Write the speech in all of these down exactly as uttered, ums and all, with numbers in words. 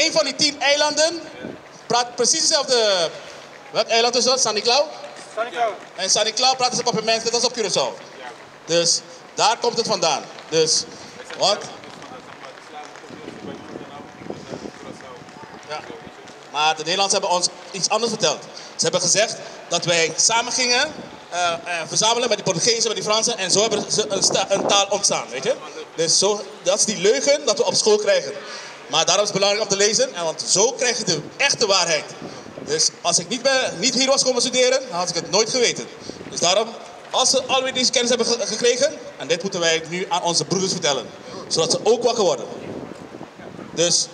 één van die tien eilanden praat precies hetzelfde. Welk eiland is dat? San Nicolau? San Nicolau. En San Nicolau praten ze Papiaments net als op Curaçao. Dus daar komt het vandaan. Dus, wat? Ja. Maar de Nederlanders hebben ons iets anders verteld. Ze hebben gezegd dat wij samen gingen uh, uh, verzamelen met die Portugezen, met die Fransen. En zo hebben ze een, een taal ontstaan, weet je. Dus zo, dat is die leugen dat we op school krijgen. Maar daarom is het belangrijk om te lezen, en want zo krijg je de echte waarheid. Dus als ik niet, ben, niet hier was komen studeren, dan had ik het nooit geweten. Dus daarom, als ze alweer deze kennis hebben ge gekregen, en dit moeten wij nu aan onze broeders vertellen. Zodat ze ook wakker worden. Dus...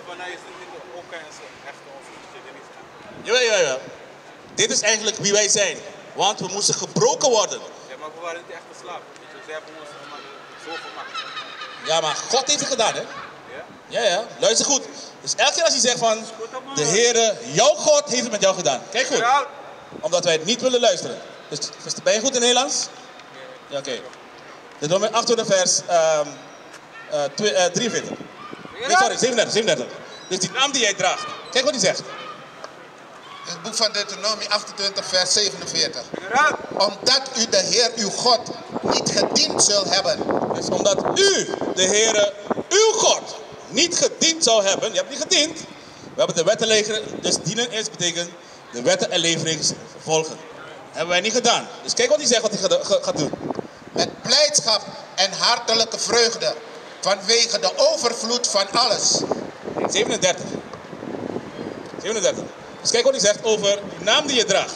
Jawel, jawel, jawel. Dit is eigenlijk wie wij zijn. Want we moesten gebroken worden. Ja, maar we waren niet echt geslapen. Ze hebben ons zo gemaakt. Ja, maar God heeft het gedaan, hè? Ja? Ja, ja. Luister goed. Dus elke keer als hij zegt van... De Heere, jouw God heeft het met jou gedaan. Kijk goed. Omdat wij het niet willen luisteren. Dus ben je goed in Nederlands? Ja, oké. Okay. Deuteronomium achtentwintig vers um, uh, twee, uh, drieënveertig. Nee, sorry, zevenendertig, zevenendertig. Dus die naam die jij draagt. Kijk wat hij zegt. Het boek van Deuteronomie achtentwintig vers zevenenveertig. Omdat u de Heer uw God niet gediend zult hebben. Dus omdat u de Heere uw God niet gediend zou hebben. Je hebt niet gediend. We hebben de wetten legeren. Dus dienen is betekent de wetten en leverings volgen. Hebben wij niet gedaan. Dus kijk wat hij zegt wat hij gaat doen. Met blijdschap en hartelijke vreugde. Vanwege de overvloed van alles. zevenendertig. zevenendertig. Dus kijk wat hij zegt over de naam die je draagt.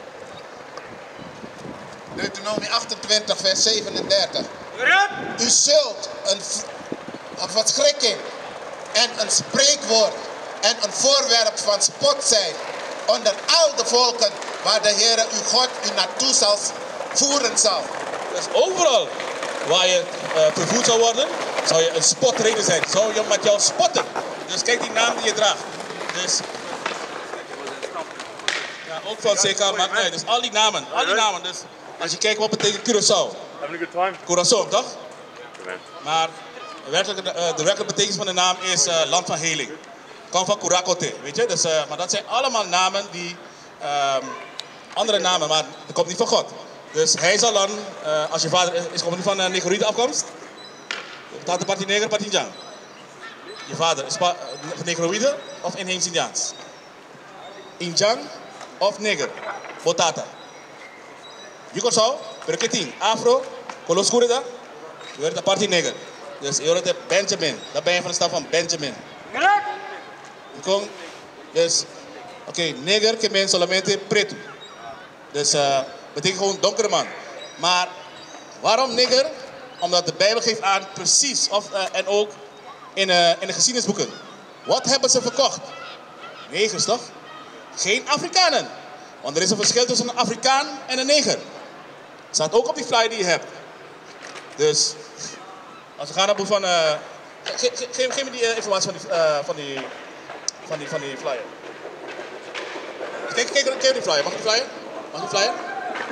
Deuteronomie achtentwintig vers zevenendertig. U zult een, een verschrikking en een spreekwoord en een voorwerp van spot zijn onder al de volken waar de Heere uw God u naartoe zal voeren zal. Dus overal waar je uh, vervoerd zou worden, zou je een spotreden zijn. Zou je met jou spotten. Dus kijk die naam die je draagt. Dus, ja, ook van C K maakt uit. Dus al die namen, al die namen. Dus als je kijkt wat betekent Curaçao. Curaçao, toch? Maar de werkelijke, uh, de werkelijke betekenis van de naam is uh, land van heling. Komt van Curacote, weet je. Dus, uh, maar dat zijn allemaal namen die, uh, andere namen, maar dat komt niet van God. Dus hij zal dan, uh, als je vader is, is komt niet van uh, Negoride afkomst. Staat de Parti Neger, Parti Indiaan. Je vader is van Negoride of inheems Indiaans? Indiaan of Neger? Botata. Je kan zo, Berketing, Afro, Coloscurida, je wordt de Parti Neger. Dus je wordt de Benjamin, dan ben je van de stad van Benjamin. Je kon, dus, oké, okay, Neger, que men solamente preto. Dus, uh, betekent gewoon donkere man. Maar waarom nigger? Omdat de Bijbel geeft aan precies, of, uh, en ook in, uh, in de geschiedenisboeken. Wat hebben ze verkocht? Negers toch? Geen Afrikanen. Want er is een verschil tussen een Afrikaan en een neger. Het staat ook op die flyer die je hebt. Dus, als we gaan naar boek van... Uh, ge, ge, geef, geef me die uh, informatie van die, uh, van, die, van, die, van die flyer. Kijk, kijk, kijk die flyer. Mag ik die flyer? Mag ik die flyer?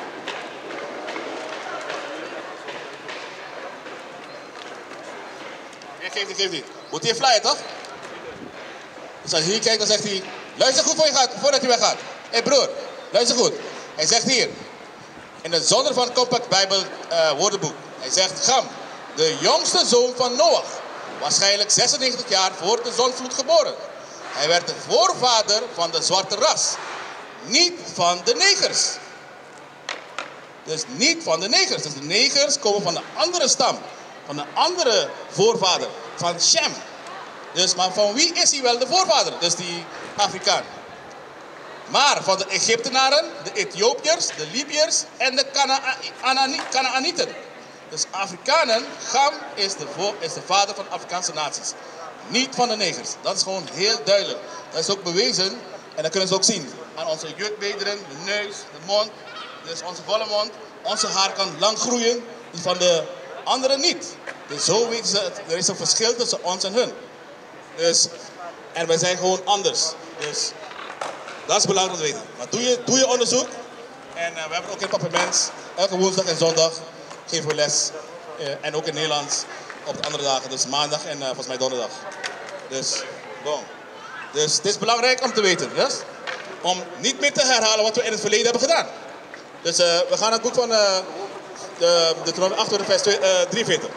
Geef die, geef die. Moet hij een flyer, toch? Dus als je hier kijkt, dan zegt hij... Luister goed voor je gaat, voordat je weggaat. Hé hey broer, luister goed. Hij zegt hier... In het Zonder van Compact Bijbel uh, woordenboek. Hij zegt... Gam, de jongste zoon van Noach. Waarschijnlijk zesennegentig jaar voor de zondvloed geboren. Hij werd de voorvader van de zwarte ras. Niet van de negers. Dus niet van de negers. Dus de negers komen van de andere stam. Van een andere voorvader, van Shem. Dus, maar van wie is hij wel de voorvader? Dus die Afrikaan. Maar van de Egyptenaren, de Ethiopiërs, de Libiërs en de Kanaanieten. Dus Afrikanen, Gam is de, voor, is de vader van de Afrikaanse naties. Niet van de negers. Dat is gewoon heel duidelijk. Dat is ook bewezen en dat kunnen ze ook zien. Aan onze jukbeenderen, de neus, de mond. Dus onze volle mond. Onze haar kan lang groeien, die van de anderen niet. Dus zo weten ze, er is een verschil tussen ons en hun. Dus, en wij zijn gewoon anders. Dus dat is belangrijk om te weten. Maar doe je, doe je onderzoek. En uh, we hebben ook in Papiaments, elke woensdag en zondag geven we les. Uh, en ook in Nederlands op de andere dagen. Dus maandag en uh, volgens mij donderdag. Dus, boom. Dus het is belangrijk om te weten. Yes? Om niet meer te herhalen wat we in het verleden hebben gedaan. Dus uh, we gaan naar het boek van uh, de Deuteronomium acht, vers drieënveertig.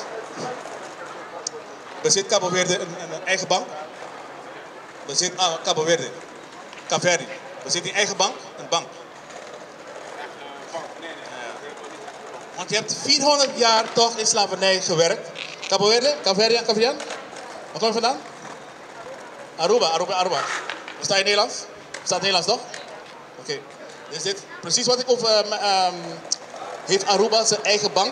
Bezit Cabo Verde een, een eigen bank? Bezit uh, Cabo Verde. Caverdi. Bezit een eigen bank? Een bank. Want je hebt vierhonderd jaar toch in slavernij gewerkt. Cabo Verde, Caverdi en Cavian. Waar kom je vandaan? Aruba, Aruba, Aruba. Versta je Nederlands? Verstaat Nederlands toch? Oké. Okay. Dus dit, precies wat ik over... Um, um, heeft Aruba zijn eigen bank?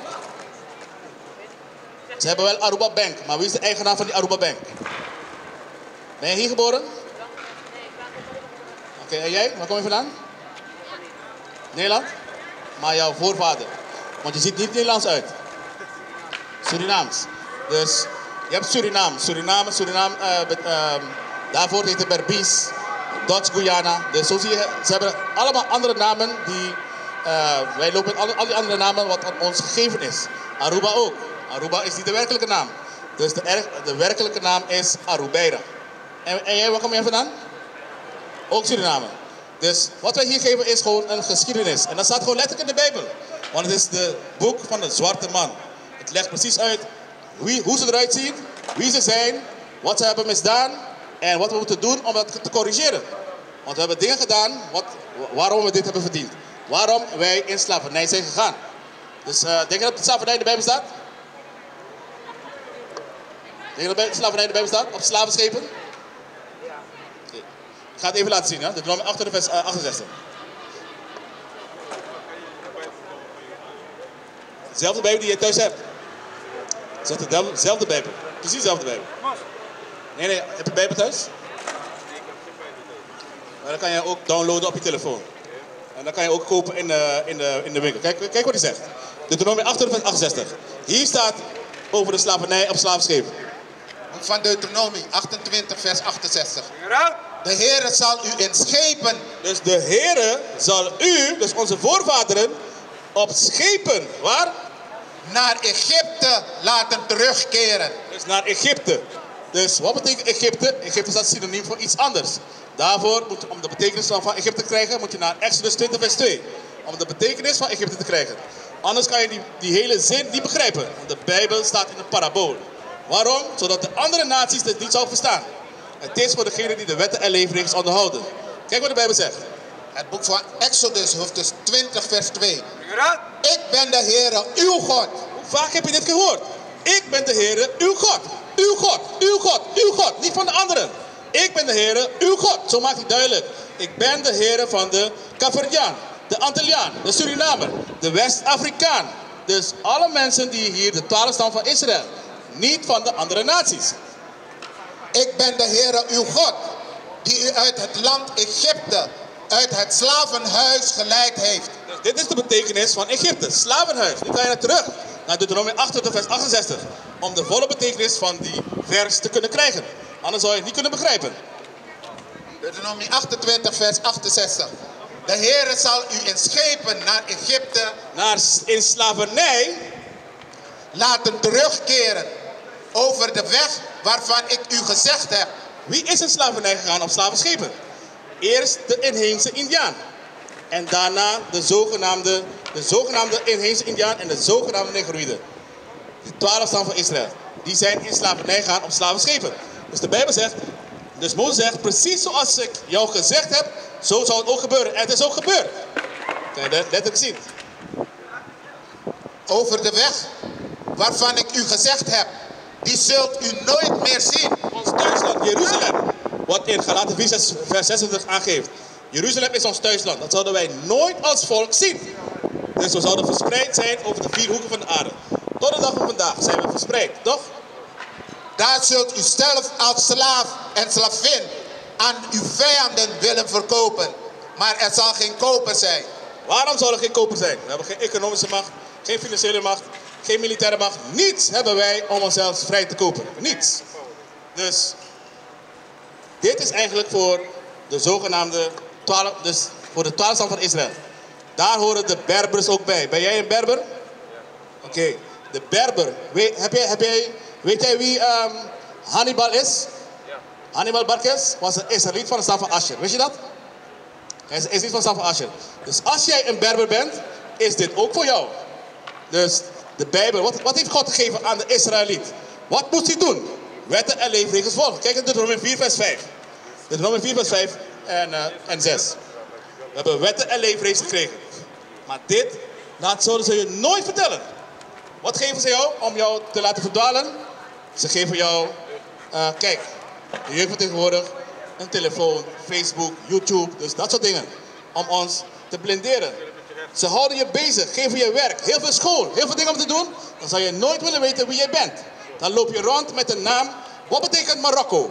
Ze hebben wel Aruba Bank, maar wie is de eigenaar van die Aruba Bank? Ben je hier geboren? Oké, okay, en jij? Waar kom je vandaan? Nederland? Maar jouw voorvader. Want je ziet niet Nederlands uit. Surinaams. Dus je hebt Suriname. Suriname, Suriname. Uh, uh, daarvoor heet het Berbice, Dutch Guyana. Dus zo zie je, ze hebben allemaal andere namen die... Uh, wij lopen al, al die andere namen wat aan ons gegeven is. Aruba ook. Aruba is niet de werkelijke naam. Dus de, er, de werkelijke naam is Arubeira. En, en jij, waar kom jij vandaan? Ook Suriname. Dus wat wij hier geven is gewoon een geschiedenis. En dat staat gewoon letterlijk in de Bijbel. Want het is het boek van de zwarte man. Het legt precies uit wie, hoe ze eruit zien, wie ze zijn, wat ze hebben misdaan en wat we moeten doen om dat te corrigeren. Want we hebben dingen gedaan wat, waarom we dit hebben verdiend. Waarom wij in slavernij zijn gegaan. Dus uh, denk je dat de slavernij in de Bijbel staat? Denk je dat de slavernij in de Bijbel staat? Op slavenschepen? Okay. Ik ga het even laten zien. Hè? Dit nummer achter de vers uh, achtenzestig. Dezelfde Bijbel die je thuis hebt. Het is dezelfde Bijbel. Precies dezelfde Bijbel. Nee, nee. Heb je een Bijbel thuis? Maar dan kan je ook downloaden op je telefoon. En dan kan je ook kopen in de, in de, in de winkel. Kijk, kijk wat hij zegt. Deuteronomium acht, vers achtenzestig. Hier staat over de slavernij op slavenschepen. Van Deuteronomium achtentwintig, vers achtenzestig. De Heere zal u in schepen. Dus de Heere zal u, dus onze voorvaderen, op schepen, waar? Naar Egypte laten terugkeren. Dus naar Egypte. Dus wat betekent Egypte? Egypte is dat synoniem voor iets anders. Daarvoor, moet, om de betekenis van Egypte te krijgen, moet je naar Exodus twintig, vers twee. Om de betekenis van Egypte te krijgen. Anders kan je die, die hele zin niet begrijpen. Want de Bijbel staat in een parabool. Waarom? Zodat de andere naties dit niet zouden verstaan. Het is voor degenen die de wetten en leefregels onderhouden. Kijk wat de Bijbel zegt. Het boek van Exodus, hoofdstuk twintig, vers twee. Ik ben de Heere, uw God. Hoe vaak heb je dit gehoord? Ik ben de Heere, uw God. Uw God, uw God, uw God. Niet van de anderen. Ik ben de Heere, uw God. Zo maakt hij duidelijk. Ik ben de Heere van de Caverdiaan, de Antilliaan, de Surinamer, de West-Afrikaan. Dus alle mensen die hier de twaalf stammen van Israël. Niet van de andere naties. Ik ben de Heere, uw God, die u uit het land Egypte, uit het slavenhuis geleid heeft. Dus dit is de betekenis van Egypte, slavenhuis. Nu ga je naar terug, naar Deuteronomium acht, vers achtenzestig. Om de volle betekenis van die vers te kunnen krijgen. Anders zou je het niet kunnen begrijpen. Deuteronomium achtentwintig, vers achtenzestig. De Heere zal u in schepen naar Egypte, naar in slavernij, laten terugkeren over de weg waarvan ik u gezegd heb. Wie is in slavernij gegaan op slavenschepen? Eerst de inheemse Indiaan. En daarna de zogenaamde, de zogenaamde inheemse Indiaan en de zogenaamde Negroïden. De twaalf stammen van Israël. Die zijn in slavernij gegaan op slavenschepen. Dus de Bijbel zegt, dus Mozes zegt, precies zoals ik jou gezegd heb, zo zal het ook gebeuren. En het is ook gebeurd. Kan je dat letterlijk zien? Over de weg waarvan ik u gezegd heb, die zult u nooit meer zien. Ons thuisland, Jeruzalem. Wat in Galaten vier, vers zesentwintig aangeeft. Jeruzalem is ons thuisland. Dat zouden wij nooit als volk zien. Dus we zouden verspreid zijn over de vier hoeken van de aarde. Tot de dag van vandaag zijn we verspreid, toch? Daar zult u zelf als slaaf en slavin aan uw vijanden willen verkopen. Maar er zal geen koper zijn. Waarom zal er geen koper zijn? We hebben geen economische macht, geen financiële macht, geen militaire macht. Niets hebben wij om onszelf vrij te kopen. Niets. Dus dit is eigenlijk voor de zogenaamde twaalf, dus voor de twaalf stammen van Israël. Daar horen de Berbers ook bij. Ben jij een Berber? Oké, okay. De Berber. Weet, heb jij, heb jij, weet jij wie um, Hannibal is? Ja. Hannibal Barcas was een Israëliet van de stam van Asher. Wist je dat? Hij is niet van de stam van Asher. Dus als jij een Berber bent, is dit ook voor jou. Dus de Bijbel, wat, wat heeft God gegeven aan de Israëliet? Wat moest hij doen? Wetten en leefregels volgen. Kijk in Deuteronomie vier vers vijf. Deuteronomie vier vers vijf en, uh, en zes. We hebben wetten en leefregels gekregen. Maar dit, dat zouden ze je nooit vertellen. Wat geven ze jou om jou te laten verdwalen? Ze geven jou, uh, kijk, de jeugd van tegenwoordig, een telefoon, Facebook, YouTube, dus dat soort dingen. Om ons te blinderen. Ze houden je bezig, geven je werk, heel veel school, heel veel dingen om te doen. Dan zou je nooit willen weten wie jij bent. Dan loop je rond met een naam. Wat betekent Marokko?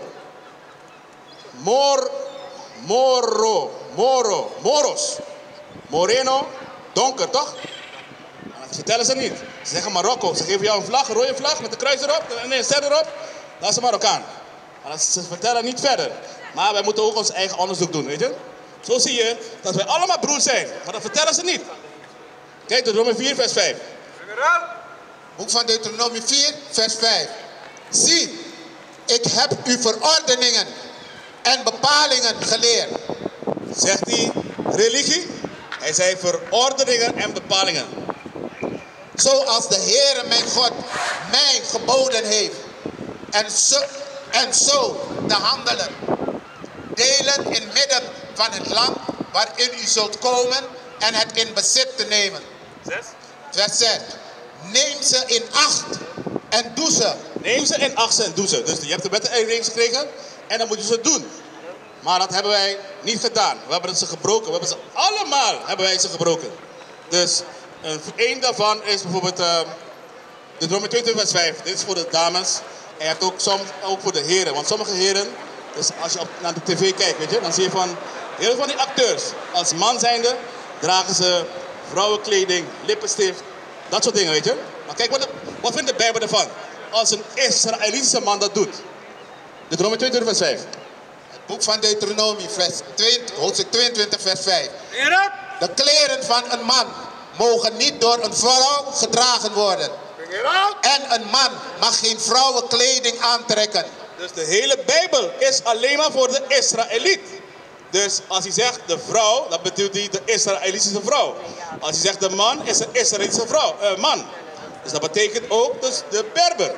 Mor, Moro, Moro, Moros. Moreno, donker, toch? Dat vertellen ze niet. Ze zeggen Marokko. Ze geven jou een vlag, een rode vlag met een kruis erop en een ster erop. Dat is een Marokkaan. Maar ze vertellen niet verder. Maar wij moeten ook ons eigen onderzoek doen, weet je? Zo zie je dat wij allemaal broers zijn. Maar dat vertellen ze niet. Kijk, Deuteronomie vier vers vijf. Boek van Deuteronomie vier vers vijf. Zie, ik heb u verordeningen en bepalingen geleerd. Zegt hij religie? Hij zei verordeningen en bepalingen. Zoals de Heere mijn God mij geboden heeft. En zo, en zo te handelen. Delen in midden van het land waarin u zult komen en het in bezit te nemen. Zes. Vers zes. Neem ze in acht en doe ze. Neem ze in acht en doe ze. Dus je hebt de wetten en regels gekregen en dan moet je ze doen. Maar dat hebben wij niet gedaan. We hebben ze gebroken. We hebben ze allemaal hebben wij ze gebroken. Dus één daarvan is bijvoorbeeld uh, de Deuteronomie tweeëntwintig vers vijf. Dit is voor de dames. En je hebt ook soms ook voor de heren. Want sommige heren, dus als je op, naar de tv kijkt, weet je, dan zie je van heel veel van die acteurs. Als man zijnde dragen ze vrouwenkleding, lippenstift, dat soort dingen, weet je. Maar kijk, wat, wat vindt de Bijbel ervan? Als een Israëlitische man dat doet. Deuteronomie tweeëntwintig vers vijf. Het boek van Deuteronomie, vers tweeëntwintig, hoofdstuk tweeëntwintig, vers vijf. De kleren van een man mogen niet door een vrouw gedragen worden. En een man mag geen vrouwenkleding aantrekken. Dus de hele Bijbel is alleen maar voor de Israëliet. Dus als hij zegt de vrouw, dan bedoelt hij de Israëlitische vrouw. Als hij zegt de man, is een Israëlitische vrouw, uh, man. Dus dat betekent ook dus de Berber.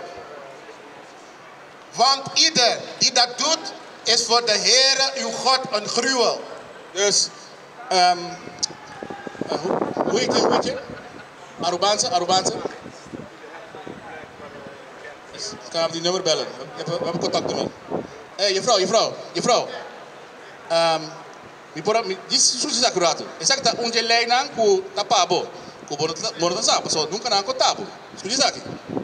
Want ieder die dat doet, is voor de Heere uw God een gruwel. Dus, um, uh, hoe, hoe heet je, hoe heet je? Arubaanse, Arubaanse. Dus ik kan hem die nummer bellen. We hebben, we hebben contact ermee. Hé, hey, je vrouw, je vrouw, je vrouw. Um, mi pora, mi, dis susi sakuratu. Exacta unje leinan ku tapabo. Ku bono tasapo, so nunca na ko tapo. Susi saki.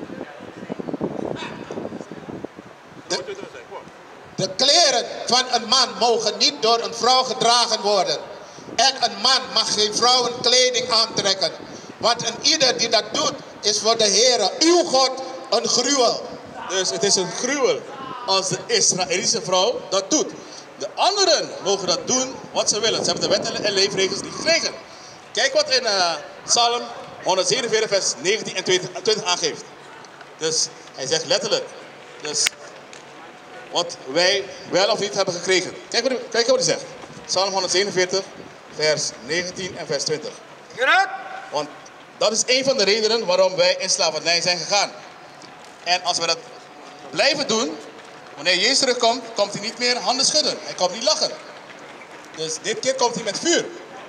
De kleren van een man mogen niet door een vrouw gedragen worden. En een man mag geen vrouwenkleding aantrekken. Want een ieder die dat doet, is voor de Heere, uw God, een gruwel. Dus het is een gruwel als de Israëlische vrouw dat doet. De anderen mogen dat doen wat ze willen. Ze hebben de wetten en leefregels niet gekregen. Kijk wat in uh, Psalm honderdzevenenveertig vers negentien en twintig aangeeft. Dus hij zegt letterlijk. Dus wat wij wel of niet hebben gekregen. Kijk wat, kijk wat hij zegt. Psalm honderdzevenenveertig vers negentien en vers twintig. Want dat is een van de redenen waarom wij in slavernij zijn gegaan. En als we dat blijven doen, wanneer Jezus terugkomt, komt hij niet meer handen schudden. Hij komt niet lachen. Dus dit keer komt hij met vuur.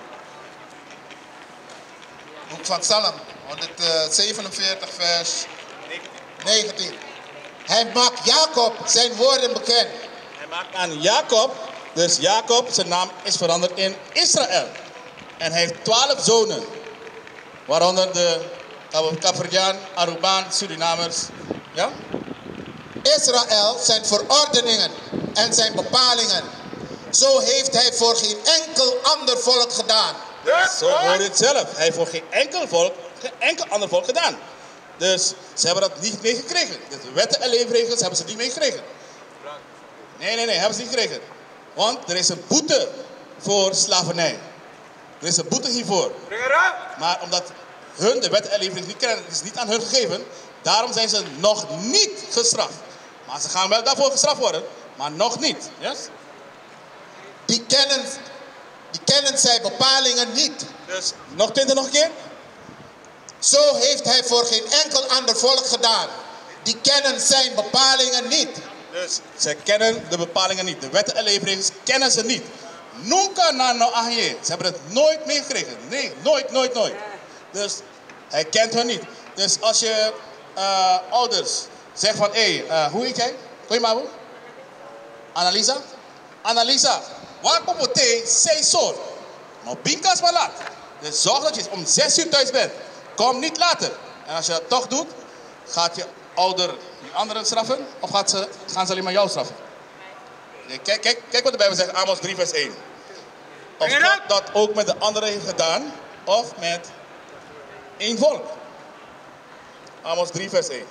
Boek van Psalm honderdzevenenveertig vers negentien. Hij maakt Jacob zijn woorden bekend. Hij maakt aan Jacob, dus Jacob, zijn naam is veranderd in Israël. En hij heeft twaalf zonen. Waaronder de Capriaan, Arubaan, Surinamers. Ja? Israël zijn verordeningen en zijn bepalingen. Zo heeft hij voor geen enkel ander volk gedaan. Zo hoor je het zelf. Hij heeft voor geen enkel volk, geen enkel ander volk gedaan. Dus ze hebben dat niet meegekregen. De wetten en leefregels hebben ze niet meegekregen. Nee, nee, nee, hebben ze niet gekregen. Want er is een boete voor slavernij. Er is een boete hiervoor. Maar omdat hun de wetten en leefregels niet kennen, het is niet aan hun gegeven. Daarom zijn ze nog niet gestraft. Maar ze gaan wel daarvoor gestraft worden. maar nog niet. Yes? Die kennen, die kennen zijn bepalingen niet. Dus nog twintig nog een keer. Zo heeft hij voor geen enkel ander volk gedaan. Die kennen zijn bepalingen niet. Dus ze kennen de bepalingen niet. De wetten en leveringen kennen ze niet. Nunca na no ahje. Ze hebben het nooit meegekregen. Nee, nooit, nooit, nooit. Dus hij kent hen niet. Dus als je uh, ouders zegt van, hé, hey, uh, hoe heet jij? Hoe je maar? Annalisa? Annalisa, waar komt het thee? Zij zo. Maar binkas maar laat. Dus zorg dat je om zes uur thuis bent. Kom niet later. En als je dat toch doet, gaat je ouder die anderen straffen? Of gaat ze, gaan ze alleen maar jou straffen? Nee, kijk, kijk, kijk wat de Bijbel zegt, Amos drie vers één. Of God dat ook met de anderen heeft gedaan, of met één volk. Amos drie vers één.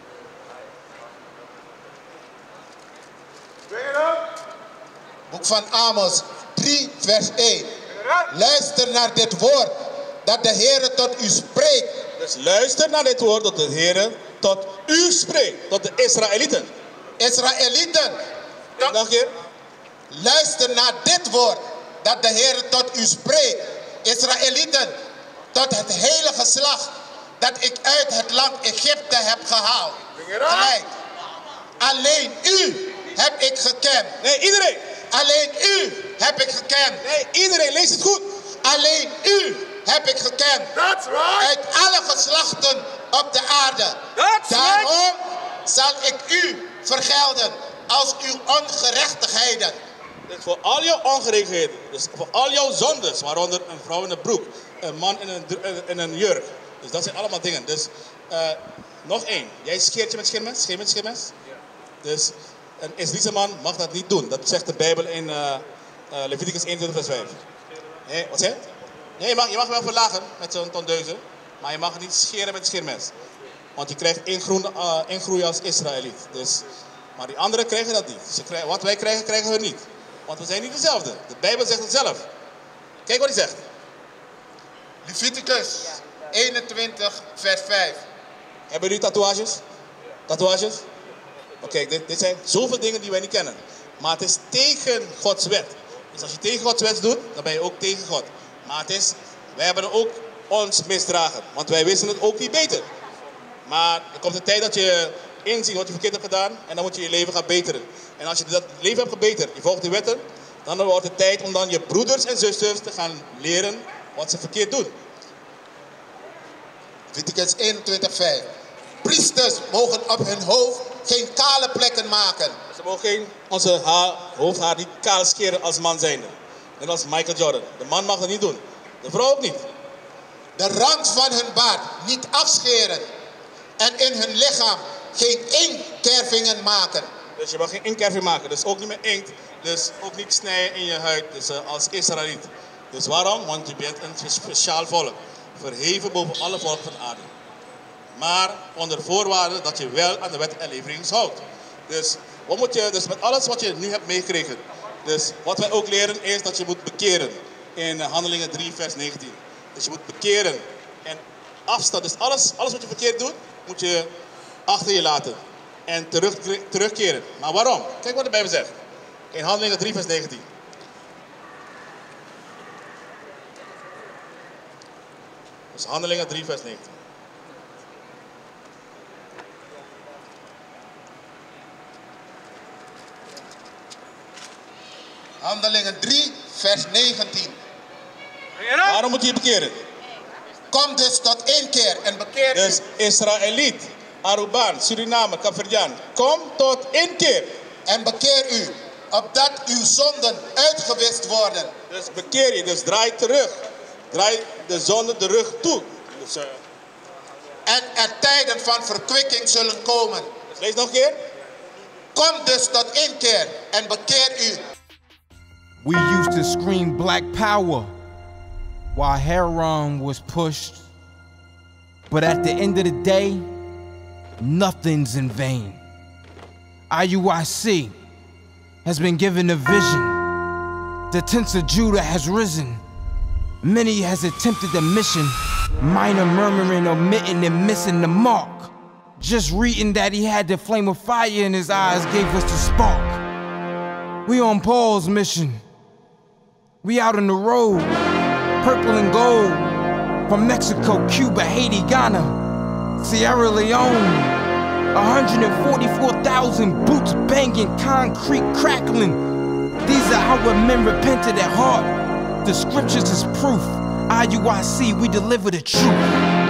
Boek van Amos drie vers één. Luister naar dit woord dat de Heer tot u spreekt. Dus luister naar dit woord dat de Heer tot u spreekt, tot de Israëlieten. Israëlieten. Nog een keer. Luister naar dit woord dat de Heer tot u spreekt. Israëlieten, tot het hele geslacht dat ik uit het land Egypte heb gehaald. Gelijk. Alleen u heb ik gekend. Nee, iedereen. Alleen u heb ik gekend. Nee, iedereen. Lees het goed. Alleen u heb ik gekend. That's right. Uit alle geslachten op de aarde. That's Daarom right. zal ik u vergelden als uw ongerechtigheden. Dus voor al jouw ongerechtigheden, dus voor al jouw zondes, waaronder een vrouw in een broek, een man in een, in een jurk. Dus dat zijn allemaal dingen. Dus uh, nog één. Jij scheert je met scheermes? Scheer met scheermes? Dus een Israëlische man mag dat niet doen. Dat zegt de Bijbel in uh, uh, Leviticus eenentwintig vers vijf. Nee, wat zeg je? Nee, je mag, je mag wel verlagen met zo'n tondeuze, maar je mag niet scheren met scheermes. Want je krijgt ingroei, uh, ingroei als Israëliet. Dus, maar die anderen krijgen dat niet. Ze krijgen, wat wij krijgen, krijgen we niet. Want we zijn niet dezelfde. De Bijbel zegt het zelf. Kijk wat hij zegt. Leviticus eenentwintig vers vijf. Hebben jullie tatoeages? Tatoeages? Oké, okay, dit, dit zijn zoveel dingen die wij niet kennen. Maar het is tegen Gods wet. Dus als je tegen Gods wet doet, dan ben je ook tegen God. Maar het is, wij hebben ook ons misdragen. Want wij wisten het ook niet beter. Maar er komt een tijd dat je inziet wat je verkeerd hebt gedaan. En dan moet je je leven gaan beteren. En als je dat leven hebt gebeterd, je volgt die wetten. Dan wordt het tijd om dan je broeders en zusters te gaan leren wat ze verkeerd doen. Leviticus eenentwintig vijf. Priesters mogen op hun hoofd geen kale plekken maken. Ze mogen geen, onze haar, hoofdhaar niet kaal scheren als man zijnde. Net als Michael Jordan. De man mag dat niet doen. De vrouw ook niet. De rand van hun baard niet afscheren. En in hun lichaam geen inkervingen maken. Dus je mag geen inkerving maken. Dus ook niet met inkt. Dus ook niet snijden in je huid. Dus uh, als Israëliet. Dus waarom? Want je bent een speciaal volk. Verheven boven alle volken van de aarde. Maar onder voorwaarde dat je wel aan de wet en leveringen houdt. Dus, wat moet je, dus met alles wat je nu hebt meegekregen. Dus wat wij ook leren is dat je moet bekeren. In Handelingen drie vers negentien. Dus je moet bekeren. En afstand. Dus alles, alles wat je verkeerd doet, moet je achter je laten. En terug, terugkeren. Maar waarom? Kijk wat de Bijbel zegt. In Handelingen drie vers negentien. Dus Handelingen drie vers negentien. Handelingen drie vers negentien. Waarom moet je je bekeren? Kom dus tot inkeer en bekeer Dus u. Israëliet, Arubaan, Suriname, Kaapverdiaan. Kom tot inkeer. En bekeer u, opdat uw zonden uitgewist worden. Dus bekeer je, dus draai terug. Draai de zonde de rug toe. Dus, uh, En er tijden van verkwikking zullen komen. dus lees nog een keer. Kom dus tot inkeer en bekeer u. We used to scream black power while heroin was pushed. But at the end of the day, nothing's in vain. I U I C has been given a vision. The tents of Judah has risen. Many has attempted the mission. Minor murmuring, omitting, and missing the mark. Just reading that he had the flame of fire in his eyes gave us the spark. We on Paul's mission. We out on the road, purple and gold. From Mexico, Cuba, Haiti, Ghana, Sierra Leone. one hundred forty-four thousand boots banging, concrete crackling. These are our men repented at heart. The scriptures is proof. I U I C, we deliver the truth.